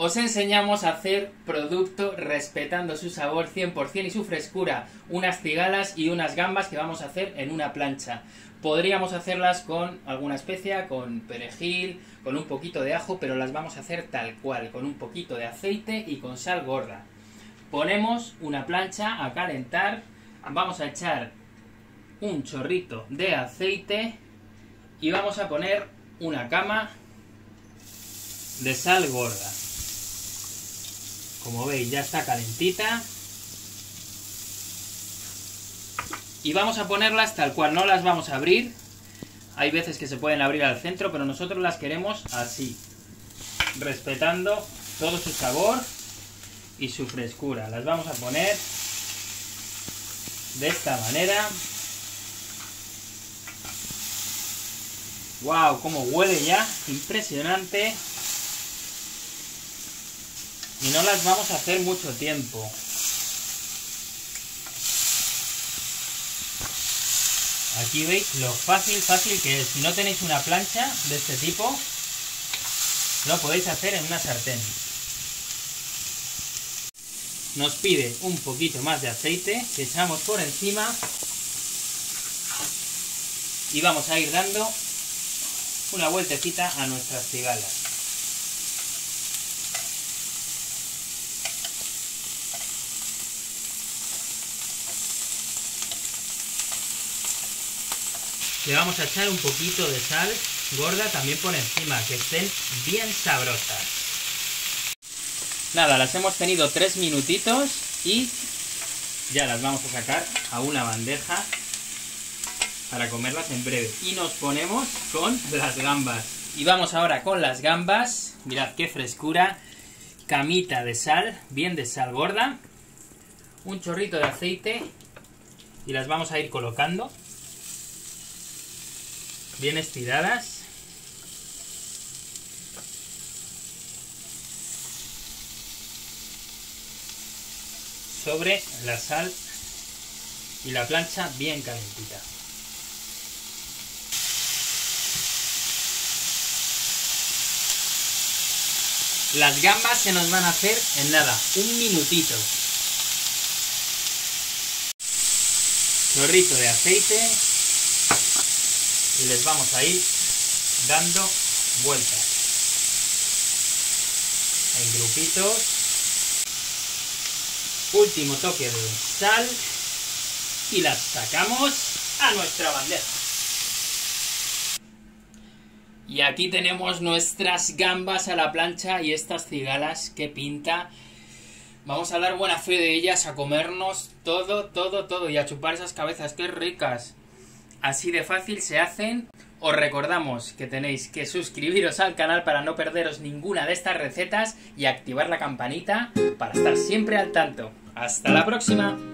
os enseñamos a hacer producto respetando su sabor 100% y su frescura. Unas cigalas y unas gambas que vamos a hacer en una plancha. Podríamos hacerlas con alguna especia, con perejil, con un poquito de ajo, pero las vamos a hacer tal cual, con un poquito de aceite y con sal gorda. Ponemos una plancha a calentar, vamos a echar un chorrito de aceite y vamos a poner una cama de sal gorda. Como veis, ya está calentita. Y vamos a ponerlas tal cual, no las vamos a abrir. Hay veces que se pueden abrir al centro, pero nosotros las queremos así, respetando todo su sabor y su frescura. Las vamos a poner de esta manera. ¡Wow! ¡Cómo huele ya! Impresionante. Y no las vamos a hacer mucho tiempo. Aquí veis lo fácil que es. Si no tenéis una plancha de este tipo, lo podéis hacer en una sartén. Nos pide un poquito más de aceite que echamos por encima y vamos a ir dando una vueltecita a nuestras cigalas. Le vamos a echar un poquito de sal gorda también por encima, que estén bien sabrosas. Nada, las hemos tenido 3 minutitos y ya las vamos a sacar a una bandeja para comerlas en breve. Y nos ponemos con las gambas. Y vamos ahora con las gambas. Mirad qué frescura. Camita de sal, bien de sal gorda. Un chorrito de aceite y las vamos a ir colocando bien estiradas. Sobre la sal y la plancha bien calentita. Las gambas se nos van a hacer en nada, un minutito. Chorrito de aceite. Y les vamos a ir dando vueltas en grupitos. Último toque de sal y las sacamos a nuestra bandeja. Y aquí tenemos nuestras gambas a la plancha y estas cigalas. ¡Qué pinta! Vamos a dar buena fe de ellas, a comernos todo y a chupar esas cabezas. ¡Qué ricas! Así de fácil se hacen. Os recordamos que tenéis que suscribiros al canal para no perderos ninguna de estas recetas y activar la campanita para estar siempre al tanto. ¡Hasta la próxima!